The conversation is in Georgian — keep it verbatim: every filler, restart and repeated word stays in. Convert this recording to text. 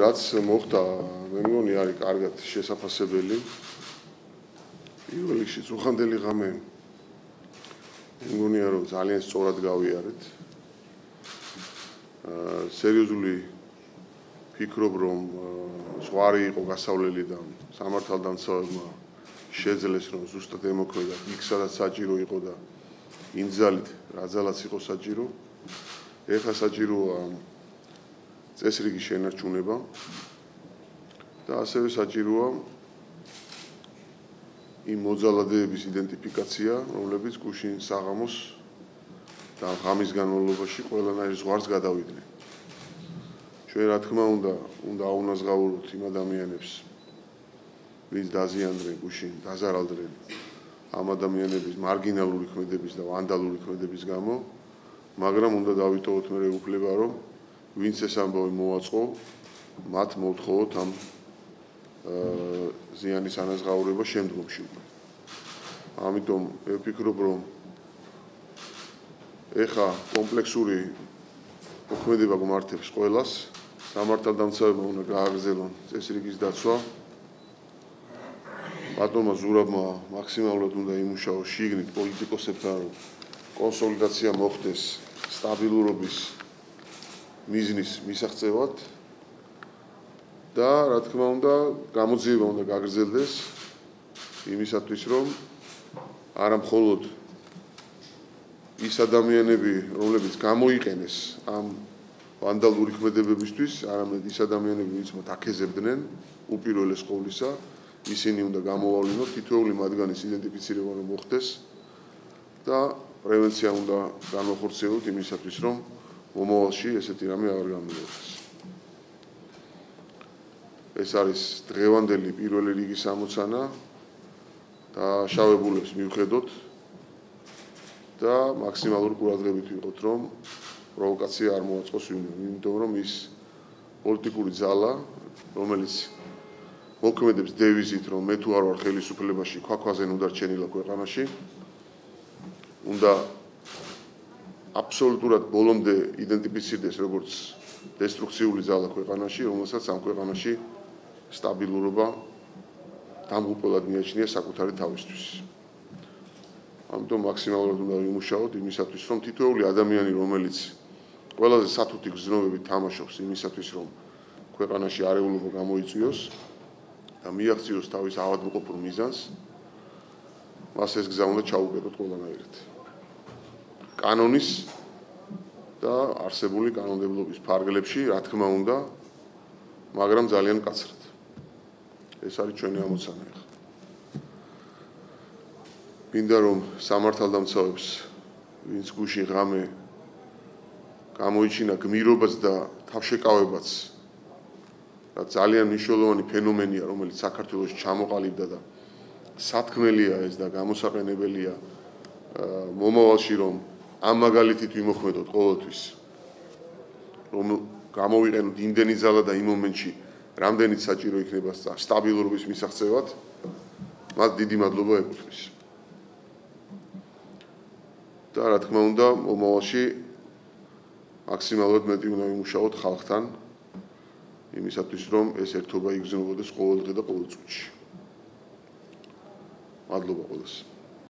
რაც მოხდა, მე მგონი არის კარგად შესაფასებელი. პირველ რიგში წუხანდელი ღამე მე მგონია რომ ძალიან სწორად გავიარეთ. აა სერიოზული ფიქრობ რომ ზღვარი იყო გასავლელი და სამართალდამცავებმა შეძლეს რომ ზუსტად ემოქმედათ იქ სადაც საჭირო იყო და იმ ძალით რა ძალაც იყო საჭირო. ეხლა საჭიროა წესრიგი შენარჩუნება და ასევე საჭიროა იმ მოძალადეების იდენტიფიკაცია, რომლებიც გუშინ საღამოს და ღამის განმავლობაში ყველანაირ ზღვარს გადავიდნენ. ჩვენ რა თქმა უნდა, უნდა აუნაზღაუროთ იმ ადამიანებს, ვინც დაზიანდნენ გუშინ, დაზარალდნენ ამ ადამიანების მარგინალური ქმედების და ვანდალური ქმედების გამო, მაგრამ უნდა დავიტოვოთ მე უფლება, რომ ვინც ეს ამბავი მოვაწყო, მათ მოვთხოვოთ ამ ზიანის ანაზღაურება შემდგომში. ამიტომ მე ვფიქრობ, რომ ეხა კომპლექსური მოქმედება გვმართებს ყველას, სამართალდამცავებმა უნდა გააგრძელონ წესრიგის დაცვა. ბატონმა ზურაბმა მაქსიმალურად უნდა იმუშაოს შიგნით პოლიტიკოსებთან, რომ კონსოლიდაცია მოხდეს სტაბილურობის მიზნის მისაღწევად და რა თქმა უნდა გამოძიება უნდა გაგრძელდეს იმისათვის რომ არა მხოლოდ ის ადამიანები რომლებიც გამოიყენეს ამ ვანდალური ქმედებებისთვის არამედ ის ადამიანები ვინც მათ აქეზებდნენ უპირველეს ყოვლისა ისინი უნდა გამოავლინოთ თითოეული მათგანის იდენტიფიცირება რომ მოხდეს და პრევენცია უნდა განვახორციელოთ იმისათვის რომ მომავალში ესეთი რამე აღარ გამიგონდეს. ეს არის დღევანდელი პირველი რიგის ამოცანა და შავებულებს მივხედოთ და მაქსიმალური ყურადღებით ვიყოთ, რომ პროვოკაცია არ მოაწყოს ვინმე, იმიტომ რომ ის პოლიტიკური ძალა, რომელიც მოქმედებს დევიზით, რომ მე თუ არ ვარ ხელისუფლებაში, ქვაქვაზე ნუ დარჩენილა ქვეყანაში, უნდა აბსოლუტურად ბოლომდე იდენტიფიცირდეს როგორც დესტრუქციული ძალა ქვეყანაში, რომელსაც ამ ქვეყანაში სტაბილურობა დამღუპველად მიაჩნია საკუთარი თავისთვის. ამიტომ მაქსიმალურად უნდა ვიმუშაოთ იმისათვის, რომ თითოეული ადამიანი, რომელიც ყველაზე სათუთი გრძნობებით თამაშობს იმისათვის, რომ ქვეყანაში არეულობა გამოიწვიოს და მიაღწიოს თავის ავადმყოფურ მიზანს, მას ეს გზა უნდა ჩაუყენოთ ყველანაირად. კანონის და არსებული კანონმდებლობის ფარგლებში, რა თქმა უნდა, მაგრამ ძალიან მკაცრად. ეს არის ჩვენი ამოცანა ახლა. მინდა რომ სამართალდამცავებს, ვინც გუშინ ღამე გამოიჩინა გმირობაც და თავშეკავებაც, რაც ძალიან მნიშვნელოვანი ფენომენია, რომელიც საქართველოში ჩამოყალიბდა და სათქმელია ეს და გამოსაყენებელია მომავალში რომ ამ მაგალითით ვიმოქმედოთ ყოველთვის, რომ გამოვიყენოთ იმდენი ძალა და იმ მომენტში რამდენიც საჭირო იქნება სტაბილურობის მისაღწევად, მათ დიდი მადლობა ეკუთვნის. და რა თქმა უნდა, მომავალში მაქსიმალურად მეტი უნდა ვიმუშაოთ ხალხთან, იმისათვის რომ ეს ერთობა იგრძნობოდეს ყოველდღე და ყოველ წუთში. მადლობა ყველას.